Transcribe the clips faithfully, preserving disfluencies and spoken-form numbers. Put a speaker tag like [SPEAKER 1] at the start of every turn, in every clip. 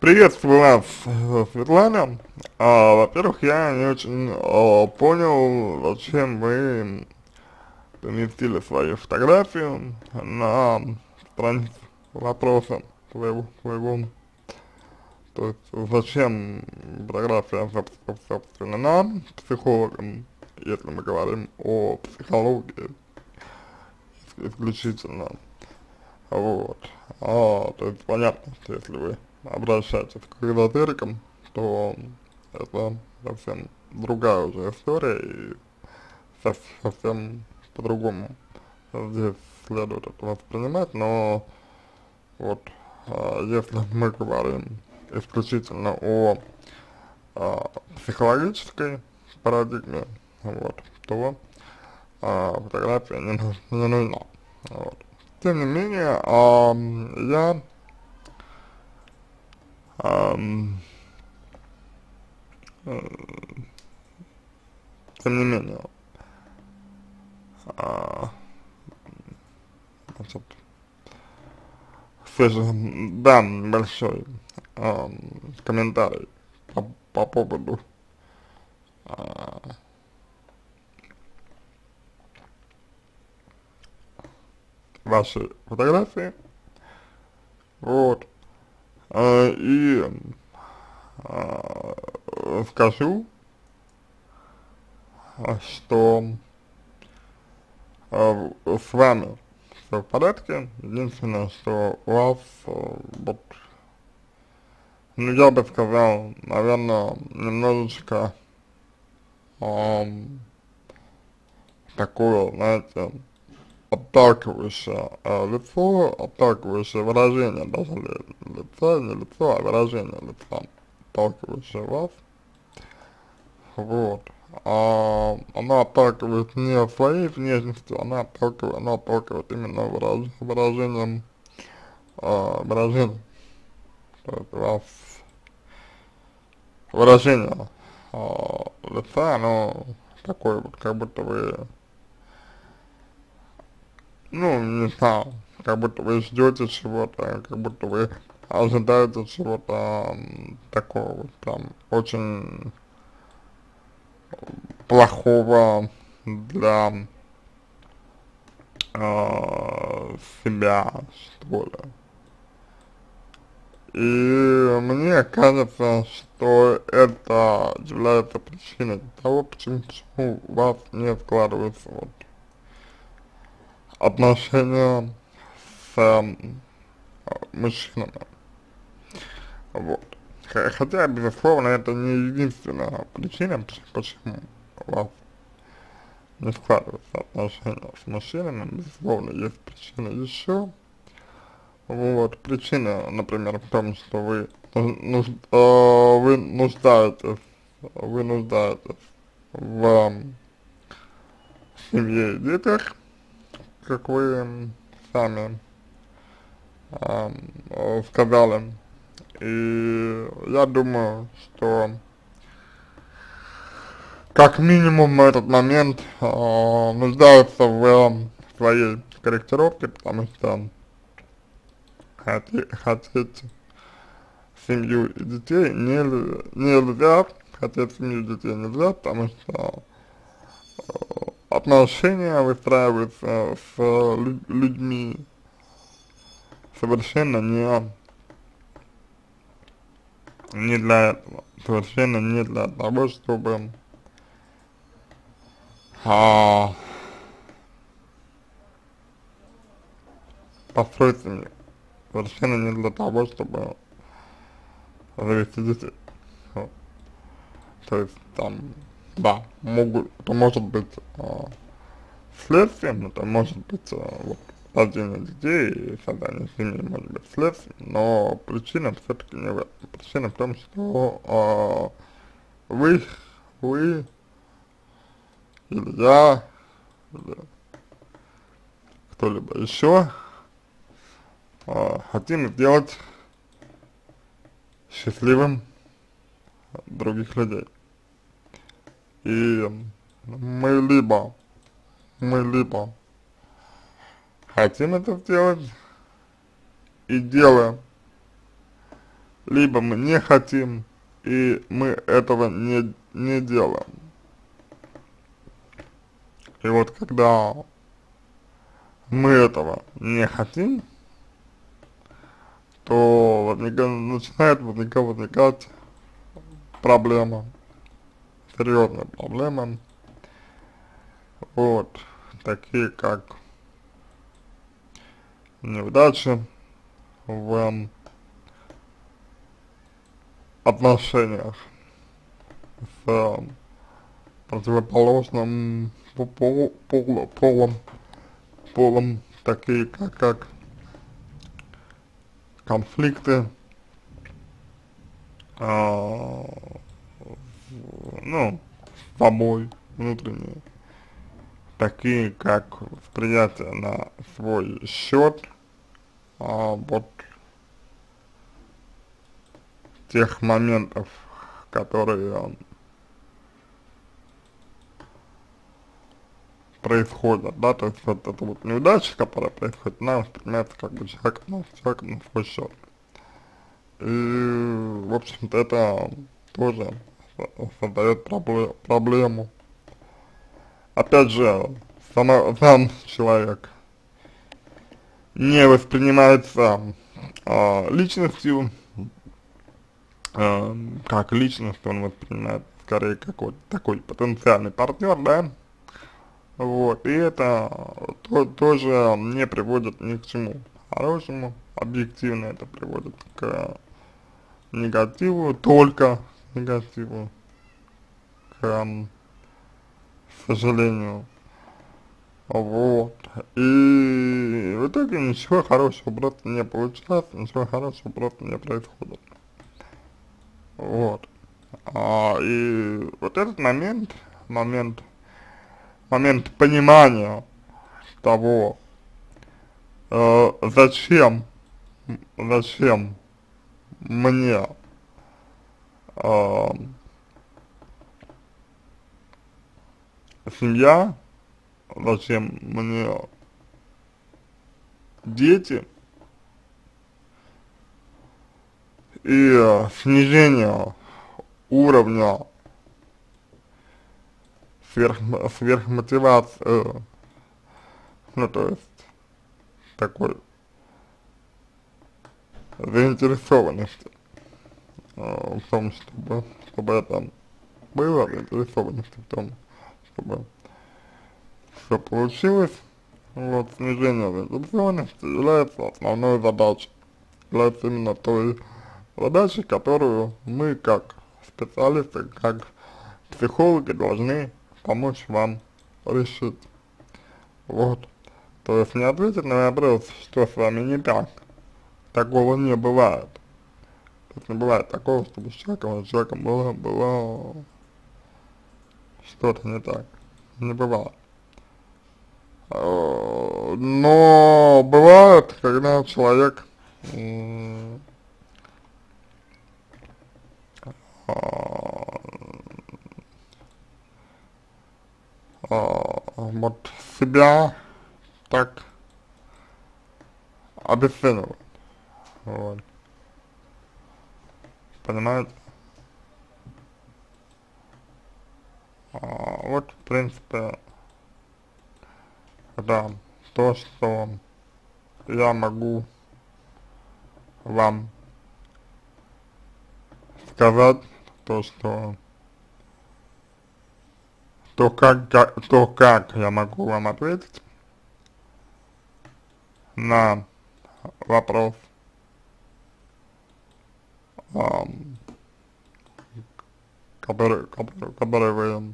[SPEAKER 1] Приветствую вас, э, Светлана. А, во-первых, я не очень а, понял, зачем вы поместили свою фотографию на страницу вопроса своего, своего. То есть, зачем фотография, соб- собственно, нам, психологам, если мы говорим о психологии исключительно. Вот. А, то есть понятно, что если вы обращаетесь к эзотерикам, то это совсем другая уже история и сов- совсем по-другому здесь следует это воспринимать, но вот а, если мы говорим исключительно о а, психологической парадигме, вот, то а, фотография не, ну- не нужна. Вот. Тем не менее, ам, я ам, тем не менее, а, значит, все же дам большой ам, комментарий по, по поводу а, вашей фотографии, вот, а, и а, скажу, а, что а, с вами все в порядке, единственное, что у вас, а, вот, ну, я бы сказал, наверное, немножечко ам, такое, знаете, отталкивающее э, лицо, отталкивающее выражение, даже ли, лица, не лицо, а выражение лица, отталкивающее вас, вот. А, она отталкивает не своей внешностью, она отталкивает, она отталкивает именно выраж, выражением, э, выражением, то есть у вас выражение э, лица, оно такое вот, как будто вы, ну, не знаю, как будто вы ждете чего-то, как будто вы ожидаете чего-то м, такого вот прям очень плохого для э, себя, что ли. И мне кажется, что это является причиной того, почему, почему у вас не складываются вот отношения с эм, мужчинами. Вот. Х- Хотя, безусловно, это не единственная причина, поч- почему у вас не складываются отношения с мужчинами. Безусловно, есть причины еще. Вот. Причина, например, в том, что вы, ну- нуж- э, вы нуждаетесь, вы нуждаетесь в м, семье и детях, как вы м, сами ам, э, сказали. И я думаю, что как минимум на этот момент э, нуждаются в э, своей корректировке, потому что хоти, хотеть семью и детей не, нельзя, хотеть семью и детей нельзя, потому что отношения выстраиваются с лю людьми совершенно не, не для этого, совершенно не для того, чтобы а, построить семью, совершенно не для того, чтобы завести детей. Вот. То есть там, да, могут, это может быть э, следствием, это может быть э, вот, рождение детей и создание семьи может быть следствием, но причина все-таки не в этом. Причина в том, что э, вы, вы или я, или кто-либо еще э, хотим сделать счастливым других людей. И мы либо, мы либо хотим это сделать и делаем либо мы не хотим, и мы этого не, не делаем. И вот когда мы этого не хотим, то возникает, начинает возникать, возникать проблема, серьезная проблема, вот, такие как неудачи в отношениях с противоположным по- полу, полу- полом, полом, такие как, как конфликты, а, ну, с собой внутренние, такие как восприятие на свой счет, а, вот тех моментов, которые происходят, да, то есть вот эта вот неудача, которая происходит, она воспринимается как бы человек, ну, человек на свой счет. И, в общем-то, это тоже создает пробле проблему. Опять же, сама, сам человек не воспринимается а, личностью, а, как личность, он воспринимает скорее как вот такой потенциальный партнер, да, вот, и это то, тоже не приводит ни к чему хорошему, объективно это приводит к негативу, только негативу, к сожалению, вот, и в итоге ничего хорошего просто не получается, ничего хорошего просто не происходит, вот, а, и вот этот момент, момент, момент понимания того, э, зачем, зачем мне э, семья, зачем мне дети, и э, снижение уровня сверх, сверхмотивации, э, ну то есть такой заинтересованности э, в том, чтобы, чтобы это было, заинтересованности в том, чтобы все получилось. Вот, снижение заинтересованности является основной задачей, является именно той задачей, которую мы как специалисты, как психологи должны помочь вам решить. Вот. То есть не ответить на вопрос, что с вами не так. Такого не бывает. То есть не бывает такого, чтобы с человеком, с человеком было, было что-то не так. Не бывает. Э, Но бывает, когда человек а, а, вот себя так обесценивает, вот, понимаете? А, вот, в принципе, это то, что я могу вам сказать, то, что, то как, как, то, как я могу вам ответить на вопрос, ам, который, который, который вы,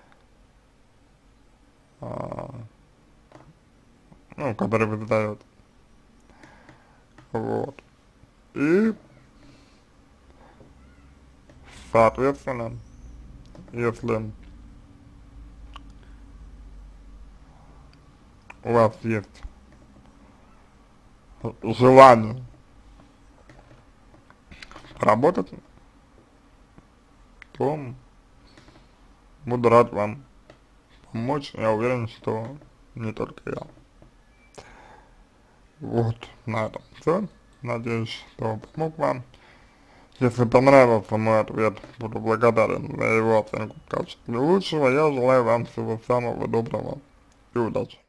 [SPEAKER 1] а, ну, который вы задаете, вот, и, соответственно, если у вас есть желание работать, то буду рад вам помочь. Я уверен, что не только я. Вот, на этом все. Надеюсь, что помог вам. Если понравился мой ответ, буду благодарен за его оценку в качестве лучшего. Я желаю вам всего самого доброго и удачи.